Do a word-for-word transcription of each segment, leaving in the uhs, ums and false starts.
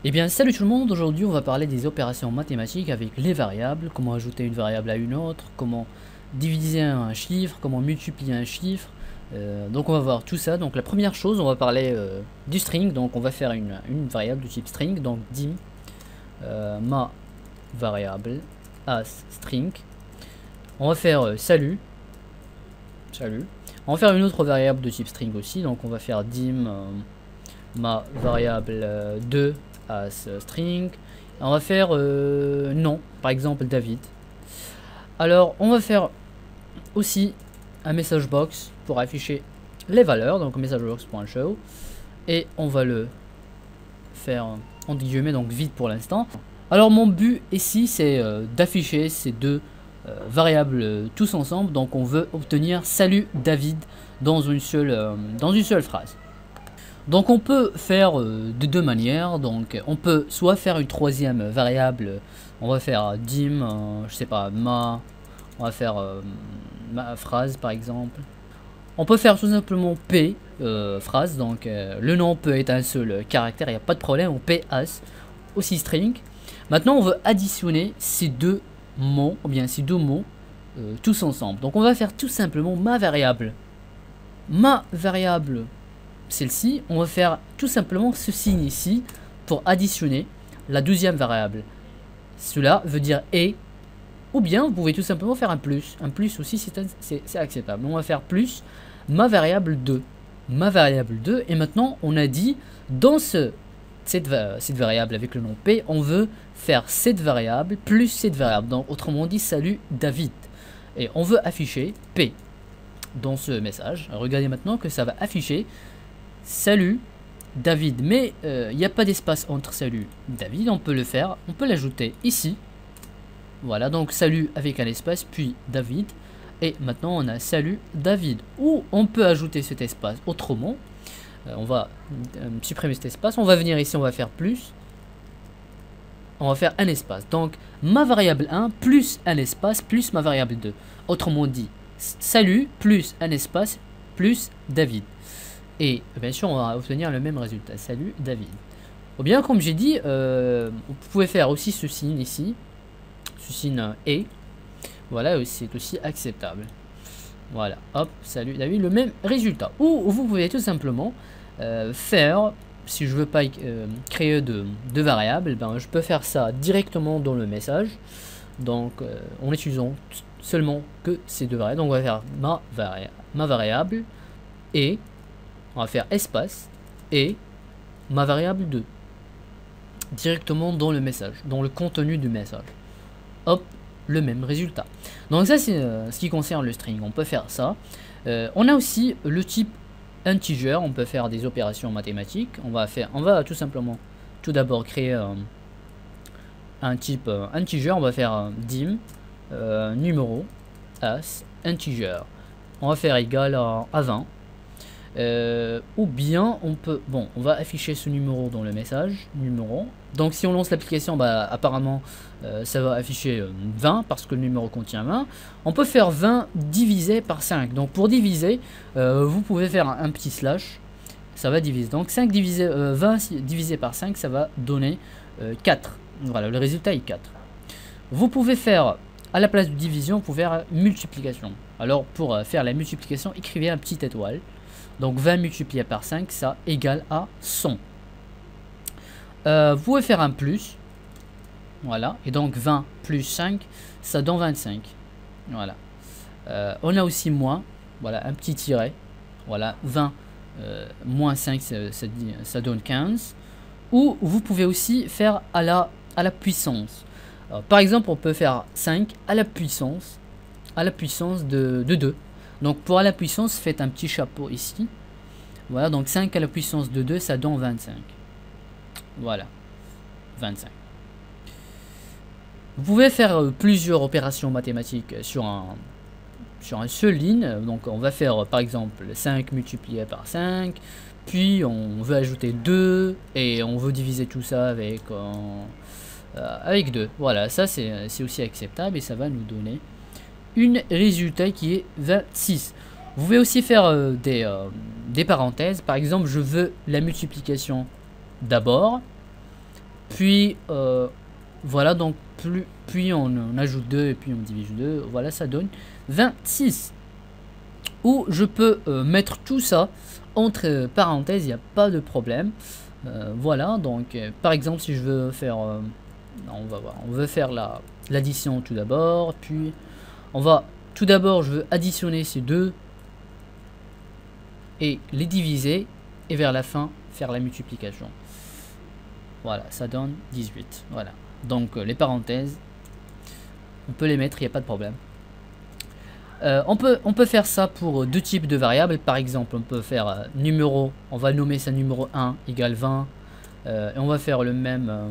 Eh bien salut tout le monde, aujourd'hui on va parler des opérations mathématiques avec les variables, comment ajouter une variable à une autre, comment diviser un chiffre, comment multiplier un chiffre. Euh, donc on va voir tout ça. Donc la première chose, on va parler euh, du string, donc on va faire une, une variable du type string, donc dim euh, ma variable as string. On va faire euh, salut, salut. On va faire une autre variable de type string aussi, donc on va faire dim euh, ma variable euh, deux as string. On va faire euh, non, par exemple David. Alors on va faire aussi un message box pour afficher les valeurs, donc messageBox.show, et on va le faire entre guillemets donc vide pour l'instant. Alors mon but ici c'est euh, d'afficher ces deux euh, variables euh, tous ensemble, donc on veut obtenir salut David dans une seule euh, dans une seule phrase. Donc on peut faire euh, de deux manières. Donc on peut soit faire une troisième variable, on va faire dim, euh, je sais pas, ma, on va faire euh, ma phrase par exemple. On peut faire tout simplement p euh, phrase, donc euh, le nom peut être un seul caractère, il n'y a pas de problème, on p as, aussi string. Maintenant on veut additionner ces deux mots, ou bien ces deux mots euh, tous ensemble. Donc on va faire tout simplement ma variable. Ma variable celle-ci, on va faire tout simplement ce signe ici pour additionner la deuxième variable. Cela veut dire et, ou bien vous pouvez tout simplement faire un plus. Un plus aussi c'est acceptable. On va faire plus ma variable deux. Ma variable deux, et maintenant on a dit dans ce, cette, cette variable avec le nom P, on veut faire cette variable plus cette variable. Donc autrement dit salut David. Et on veut afficher P dans ce message. Regardez maintenant que ça va afficher salut David, mais il euh, n'y a pas d'espace entre salut David. On peut le faire, on peut l'ajouter ici. Voilà, donc salut avec un espace, puis David. Et maintenant on a salut David. Ou on peut ajouter cet espace autrement. Euh, on va euh, supprimer cet espace. On va venir ici, on va faire plus. On va faire un espace. Donc ma variable un plus un espace plus ma variable deux. Autrement dit, salut plus un espace plus David. Et bien sûr, on va obtenir le même résultat. Salut David. Ou bien, comme j'ai dit, euh, vous pouvez faire aussi ce signe ici. Ce signe et. Voilà, c'est aussi acceptable. Voilà, hop, salut David, le même résultat. Ou vous pouvez tout simplement euh, faire, si je veux pas euh, créer de, de variables, ben, je peux faire ça directement dans le message. Donc, euh, en utilisant seulement que ces deux variables. Donc, on va faire ma, vari ma variable et. On va faire espace et ma variable deux directement dans le message, dans le contenu du message. Hop, le même résultat. Donc ça c'est euh, ce qui concerne le string. On peut faire ça. Euh, on a aussi le type integer. On peut faire des opérations mathématiques. On va faire, on va tout simplement tout d'abord créer euh, un type euh, integer. On va faire euh, dim euh, numéro as integer. On va faire égal à, à vingt. Euh, ou bien on peut, bon, on va afficher ce numéro dans le message, numéro. Donc si on lance l'application, bah apparemment euh, ça va afficher euh, vingt parce que le numéro contient vingt. On peut faire vingt divisé par cinq. Donc pour diviser, euh, vous pouvez faire un, un petit slash, ça va diviser. Donc cinq divisé, euh, vingt divisé par cinq, ça va donner euh, quatre. Voilà, le résultat est quatre. Vous pouvez faire, à la place de division, vous pouvez faire multiplication. Alors pour euh, faire la multiplication, écrivez un petit étoile. Donc vingt multiplié par cinq, ça égale à cent. Euh, vous pouvez faire un plus. Voilà. Et donc vingt plus cinq, ça donne vingt-cinq. Voilà. Euh, on a aussi moins. Voilà, un petit tiret. Voilà, vingt euh, moins cinq, ça, ça, ça donne quinze. Ou vous pouvez aussi faire à la, à la puissance. Alors, par exemple, on peut faire cinq à la puissance. À la puissance de, de deux. Donc pour à la puissance, faites un petit chapeau ici. Voilà, donc cinq à la puissance de deux, ça donne vingt-cinq. Voilà, vingt-cinq. Vous pouvez faire euh, plusieurs opérations mathématiques sur un, sur un seul ligne. Donc on va faire euh, par exemple cinq multiplié par cinq. Puis on veut ajouter deux. Et on veut diviser tout ça avec, euh, euh, avec deux. Voilà, ça c'est aussi acceptable et ça va nous donner une résultat qui est vingt-six. Vous pouvez aussi faire euh, des, euh, des parenthèses. Par exemple, je veux la multiplication d'abord. Puis euh, voilà, donc plus, puis on, on ajoute deux et puis on divise deux. Voilà, ça donne vingt-six. Où je peux euh, mettre tout ça entre parenthèses, il n'y a pas de problème. Euh, voilà, donc euh, par exemple si je veux faire, euh, on va voir, on veut faire la l'addition tout d'abord, puis on va tout d'abord je veux additionner ces deux et les diviser et vers la fin faire la multiplication. Voilà, ça donne dix-huit. Voilà, donc euh, les parenthèses, on peut les mettre, il n'y a pas de problème. Euh, on, peut, on peut faire ça pour deux types de variables. Par exemple, on peut faire euh, numéro, on va nommer ça numéro un égale vingt. Euh, et on va faire le même, euh,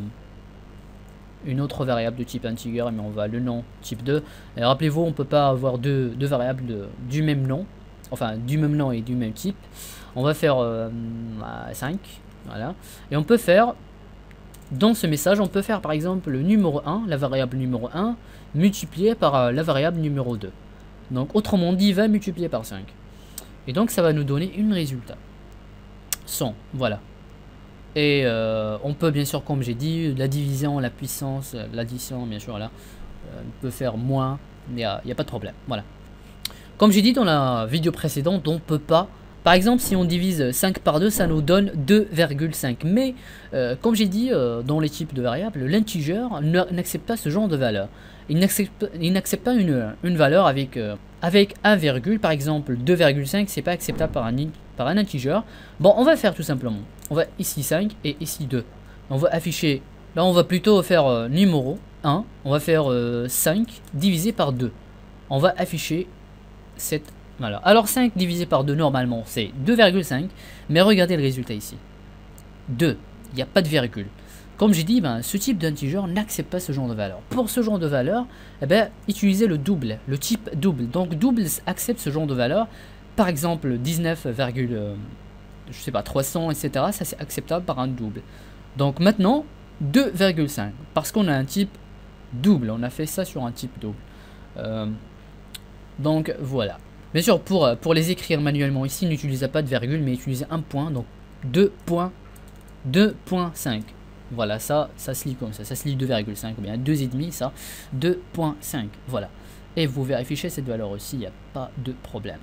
une autre variable de type integer, mais on va le nom type deux. Et rappelez-vous, on ne peut pas avoir deux, deux variables de, du même nom, enfin du même nom et du même type. On va faire euh, cinq, voilà. Et on peut faire, dans ce message, on peut faire par exemple le numéro un, la variable numéro un, multiplié par euh, la variable numéro deux. Donc autrement dit vingt multiplié par cinq. Et donc ça va nous donner un résultat. cent, voilà. Et euh, on peut bien sûr, comme j'ai dit, la division, la puissance, l'addition, bien sûr là, euh, on peut faire moins, mais il n'y a, a pas de problème. Voilà. Comme j'ai dit dans la vidéo précédente, on peut pas. Par exemple, si on divise cinq par deux, ça nous donne deux virgule cinq. Mais, euh, comme j'ai dit, euh, dans les types de variables, l'integer n'accepte pas ce genre de valeur. Il n'accepte pas une, une valeur avec, euh, avec un virgule. Par exemple, deux virgule cinq, c'est pas acceptable par un, par un integer. Bon, on va faire tout simplement. On va ici cinq et ici deux. On va afficher, là on va plutôt faire euh, numéro un. On va faire euh, cinq divisé par deux. On va afficher cette. Voilà. Alors cinq divisé par deux normalement c'est deux virgule cinq, mais regardez le résultat ici. deux, il n'y a pas de virgule. Comme j'ai dit, ben, ce type d'integer n'accepte pas ce genre de valeur. Pour ce genre de valeur, eh ben, utilisez le double, le type double. Donc double accepte ce genre de valeur. Par exemple dix-neuf, euh, je sais pas, trois cents, et cetera. Ça c'est acceptable par un double. Donc maintenant deux virgule cinq, parce qu'on a un type double. On a fait ça sur un type double. Euh, donc voilà. Bien sûr, pour, pour les écrire manuellement ici, n'utilisez pas de virgule, mais utilisez un point, donc deux virgule cinq. Voilà, ça, ça se lit comme ça, ça se lit deux virgule cinq, ou bien deux virgule cinq, ça, deux virgule cinq, voilà. Et vous vérifiez cette valeur aussi, il n'y a pas de problème.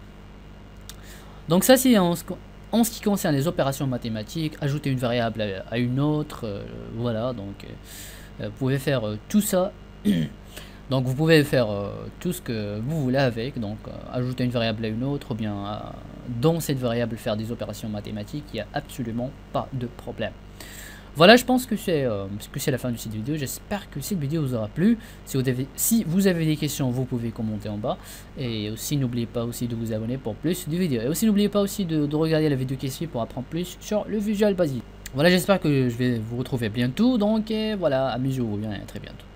Donc ça, c'est en, en ce qui concerne les opérations mathématiques, ajouter une variable à, à une autre, euh, voilà, donc euh, vous pouvez faire euh, tout ça. Donc vous pouvez faire euh, tout ce que vous voulez avec, donc euh, ajouter une variable à une autre, ou bien euh, dans cette variable faire des opérations mathématiques, il n'y a absolument pas de problème. Voilà, je pense que c'est euh, la fin de cette vidéo, j'espère que cette vidéo vous aura plu. Si vous, avez, si vous avez des questions, vous pouvez commenter en bas. Et aussi n'oubliez pas aussi de vous abonner pour plus de vidéos. Et aussi n'oubliez pas aussi de, de regarder la vidéo qui suit pour apprendre plus sur le Visual Basic. Voilà, j'espère que je vais vous retrouver bientôt, donc et voilà, amusez-vous bien et à très bientôt.